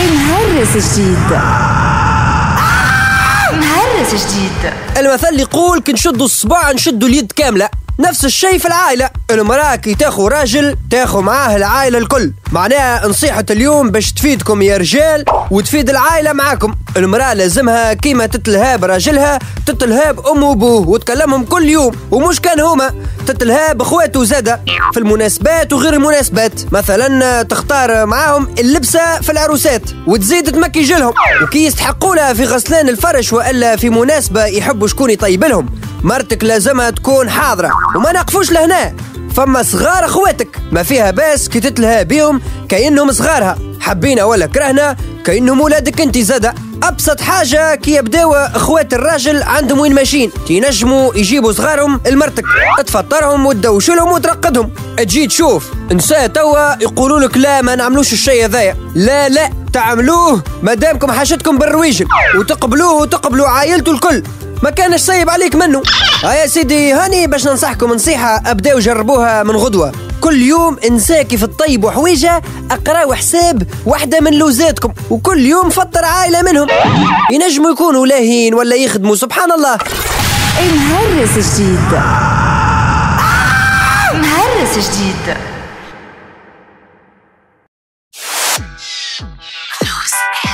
مهرس جديد. مهرس جديد. المثل يقول كي نشدوا الصباع نشدوا اليد كاملة. نفس الشيء في العائلة، المرأة كي تاخو راجل تاخو معاه العائلة الكل. معناها نصيحة اليوم باش تفيدكم يا رجال وتفيد العائلة معاكم. المرأة لازمها كيما تتلهى براجلها تتلهى بأمه وبوه وتكلمهم كل يوم، ومش كان هما تتلهى بأخواته زادة في المناسبات وغير المناسبات. مثلا تختار معاهم اللبسة في العروسات وتزيد تمكي جلهم، وكي يستحقوا لها في غسلان الفرش وإلا في مناسبة يحبوا شكون يطيب لهم، مرتك لازمها تكون حاضرة. وما نقفوش لهنا، فما صغار اخواتك ما فيها باس كي تتلهى بيهم كأنهم صغارها، حبينا ولا كرهنا كأنهم ولادك انت زادة. ابسط حاجة كي يبداو اخوات الراجل عندهم وين ماشيين ينجموا يجيبوا صغارهم المرتك تفطرهم وتدوش لهم وترقدهم. تجي تشوف نساء توا يقولوا لك لا ما نعملوش الشيء هذايا، لا تعملوه مادامكم حاجتكم بالرويجل وتقبلوه وتقبلوا عائلته الكل، ما كانش صيب عليك منه. يا سيدي هاني باش ننصحكم نصيحة ابداو جربوها من غدوة. كل يوم انساكي في الطيب وحويجة اقراو حساب واحدة من لوزاتكم، وكل يوم فطر عائلة منهم، ينجموا يكونوا لاهين ولا يخدموا سبحان الله. مهرس جديد. مهرس جديد.